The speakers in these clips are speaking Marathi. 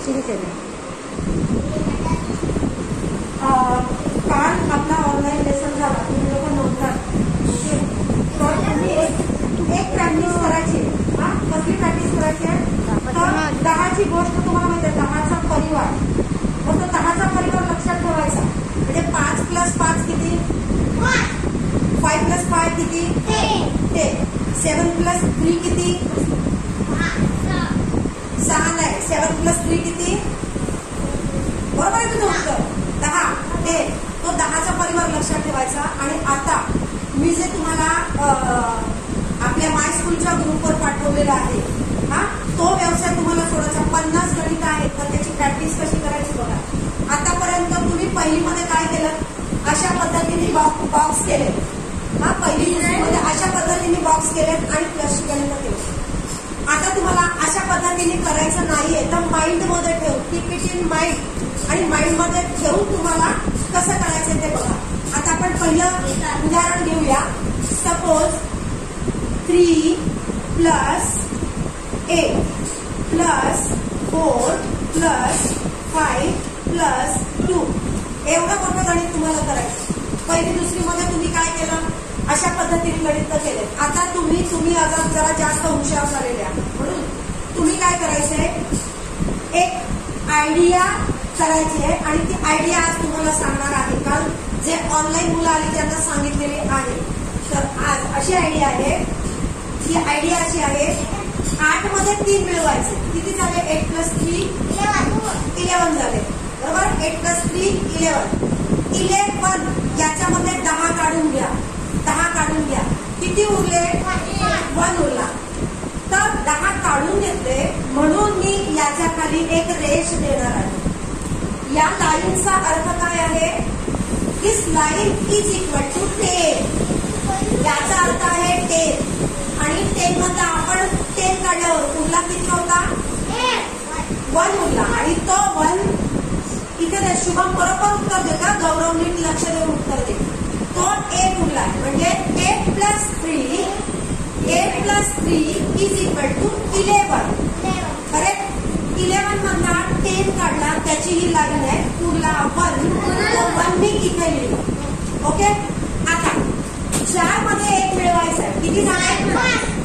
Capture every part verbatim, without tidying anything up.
ठीक आहे. काल आपला ऑनलाईन लेसन झाला, तुम्ही लोक नव्हता. तर तुम्ही एक प्रॅक्टिस करायची. हा कसली प्रॅक्टिस करायची आहे? तर दहाची गोष्ट तुम्हाला माहिती आहे, दहाचा परिवार. मग तो दहाचा परिवार लक्षात ठेवायचा. म्हणजे पाच प्लस पाच किती? फाईव्ह प्लस फाय किती? टेन. सेवन प्लस थ्री किती? सहा नाही, सेवन प्लस थ्री किती? बरोबर आहे तुझं उत्तर. दहा. टेन. तो दहाचा परिवार लक्षात ठेवायचा. आणि आता मी जे तुम्हाला आपल्या माय स्कूलच्या ग्रुपवर पाठवलेला आहे, हा तो व्यवसाय तुम्हाला सोडायचा. पन्नास गणित आहेत, तर त्याची प्रॅक्टिस कशी करायची बघा. आतापर्यंत तुम्ही पहिलीमध्ये काय केलं? अशा पद्धतीने बॉक्स केले. हा पहिली मध्ये अशा पद्धतीने बॉक्स केलेत आणि प्लसची गणित केली. आता तुम्हाला अशा पद्धतीने करायचं नाहीये, तर माइंड मध्ये ठेवून, कीप इट इन माइंड, आणि माइंड मध्ये ठेवून तुम्हाला कसं करायचं ते बघा. आता आपण पहिलं उदाहरण घेऊया. Suppose three plus eight plus four plus five plus two एवढं मोठं गणित तुम्हाला करायचं. पहिली दुसरी मध्ये तुम्ही काय केलं? अशा पद्धतीने गणित केले. आता तुम्ही तुम्ही अगर जरा जास्त हुशार झालेले आहात, म्हणून तुम्ही काय करायचंय, एक आयडिया करायची आहे. आणि ती आयडिया आज तुम्हाला सांगणार आहे, कारण जे ऑनलाईन मुलं आली त्यांना सांगितलेली आहे. तर आज अशी आयडिया आहे, ही आयडिया अशी आहे, आठ मध्ये तीन मिळवायचे. किती झाले? एट प्लस थ्री इलेव्हन झाले. बरोबर? Eight plus three eleven. Eleven याच्यामध्ये दहा काढून घ्या. दहा काढून घ्या. किती उरले? वन उरला. तर दहा काढून घेतले, म्हणून मी याच्या खाली एक रेष देणार आहे. या लाईनचा अर्थ काय आहे? This line is equal to ten. याचा अर्थ आहे टेन. आणि टेन मध्ये आपण टेन काढल्यावर उरला किती होता? वन उरला. आणि तो वन इथे दे. शुभम बरोबर उत्तर दे का? गौरव नीट लक्ष देऊन उत्तर दे. तो एक उरला आहे. म्हणजे eight plus three eight plus three is equal to eleven. Correct? Eleven मधला टेन काढला, त्याची ही लाईन आहे. पुढला वन, तो वन मी इथे लिहिलं. ओके. आता चार मध्ये एक मिळवायचं आहे. किती झाले?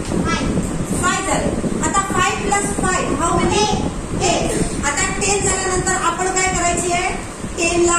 फाय झाले. आता five plus five how many? Ten. आता टेन झाल्यानंतर आपण काय करायची आहे? टेनला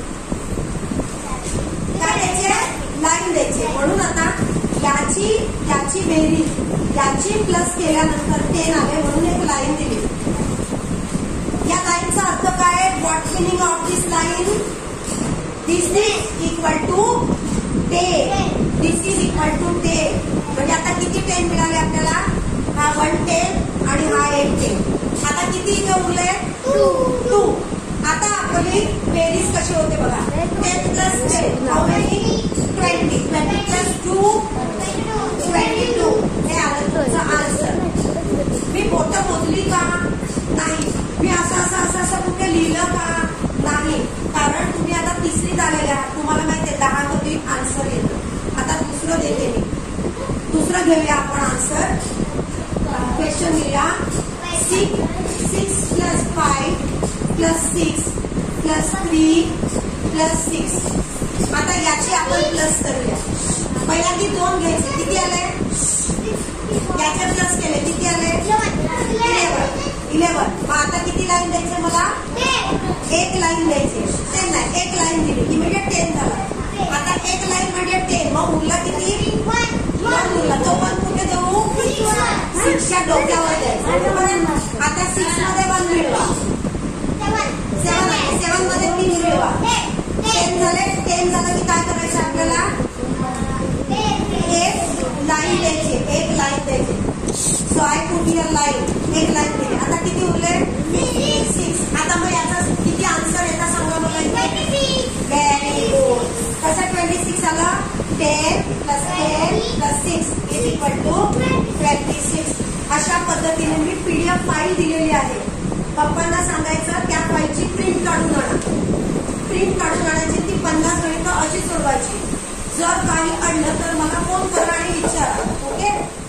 काय द्यायचे? लाईन द्यायची. म्हणून आता याची याची बेरीज, याची प्लस केल्यानंतर टेन आले, म्हणून एक लाईन दिली. या लाईनचा अर्थ काय? What meaning of this line? This is equal to ten. This is equal to ten. म्हणजे आता किती टेन मिळाले आपल्याला? हा वन टेन आणि हा एक टेन. आता किती इथे उरले? टू. टू. आता आपली बेरीज कशी होते बघा. Ten plus ten how many? Twenty. Twenty plus two twenty two. हे आलं तुमचं आन्सर. मी बोटं मोजली का? नाही. मी असं असं असं असं कुठे लिहिलं का? नाही. कारण तुम्ही आता तिसरीत आलेले आहात. तुम्हाला माहिती आहे दहा मध्ये आन्सर येतं. आता दुसरं देते मी. दुसरं घेऊया आपण आन्सर. क्वेश्चन लिहा. Six six plus five plus six plus three plus six. आता याची आपण प्लस करूया. पहिल्यांदा दोन घ्यायचे. किती आले? याचे प्लस केले. किती आले? इलेव्हन. इलेव्हन. मग आता किती लाईन द्यायचे मला? एक लाईन द्यायची. टेन नाही, एक लाईन दिली की म्हणजे टेन झाला. आता एक लाईन म्हणजे टेन. मग उरला किती? वन उरला. तो वन कुठे देऊ? सिक्सच्या डोक्यावर द्यायचं. आता सिक्स मध्ये वन मिळवा. सेवन आहे. सेवन मध्ये तीन मिळवा. टेन झाले. टेन झालं की काय करायचं आपल्याला? एक लाईन द्यायची. एक लाईन द्यायची. So I put here line. एक लाईन दिली. आता किती उरले? सिक्स. आता मग याचा किती आन्सर येतात सांगा मला. Very good. कसं ट्वेंटी सिक्स आलं? Ten plus ten plus six is equal to twenty six. अशा पद्धतीने मी पीडीएफ फाईल दिलेली आहे. पप्पांना सांगायचं त्या फाईलची प्रिंट काढून आणा. प्रिंट काढून आणायची. ती पन्नास गणितं अशी सोडवायची. जर काही अडलं तर मला फोन करा आणि विचारा. ओके.